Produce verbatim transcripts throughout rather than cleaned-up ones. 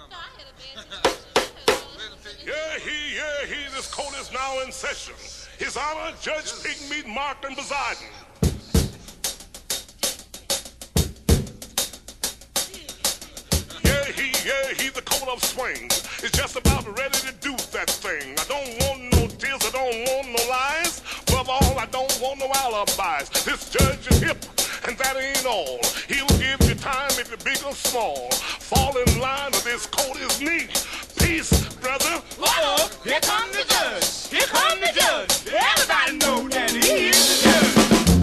Yeah, he, yeah, he, this court is now in session. His Honor, Judge Pigmeat Markton presiding. Yeah, he, yeah, he, the court of swings is just about ready to do that thing. I don't want no tears, I don't want no lies. Above all, I don't want no alibis. This judge is hip, and that ain't all. He'll give you time if you're big or small. Fall in line or this court is neat. Peace, brother. Uh-oh, here come the judge. Here come the judge. Everybody know that he is the judge.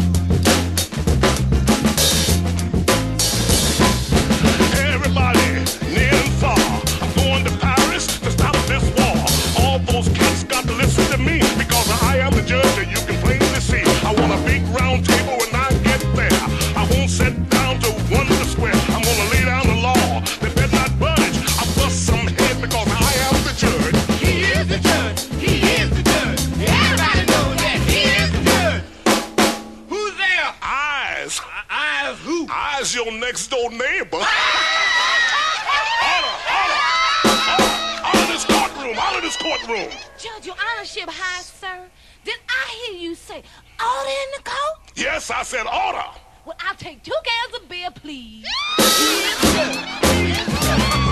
Everybody, near and far, I'm going to Paris to stop this war. All those cats got to listen to me because I am the judge that you can plainly see. I want a big round table when I get there. I won't sit down to wonder square. I'm gonna lay down the law. They better not budge. I bust some head because I am the judge. He is the judge. He is the judge. Everybody knows that he is the judge. Who's there? Eyes. Uh, eyes who? Eyes your next door neighbor. Order, order, order, order this courtroom, order this courtroom. Judge, your honorship high, sir. Did I hear you say order in the court? Yes, I said order. Well, I'll take two cans of beer, please. He is the judge. He is the judge.